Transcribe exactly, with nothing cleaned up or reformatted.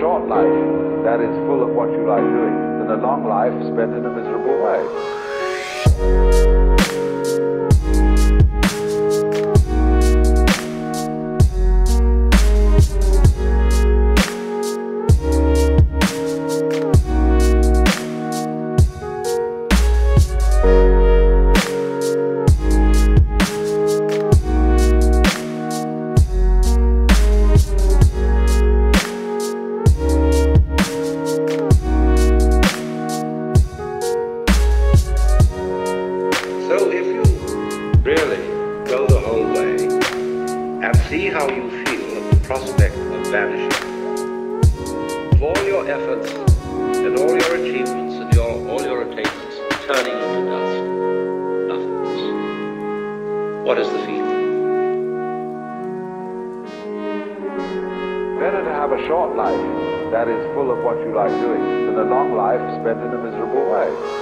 short life that is full of what you like doing than a long life spent in a miserable way. Really go the whole way and see how you feel at the prospect of vanishing. Of all your efforts and all your achievements and your, all your attainments turning into dust, nothingness. What is the feeling? Better to have a short life that is full of what you like doing than a long life spent in a miserable way.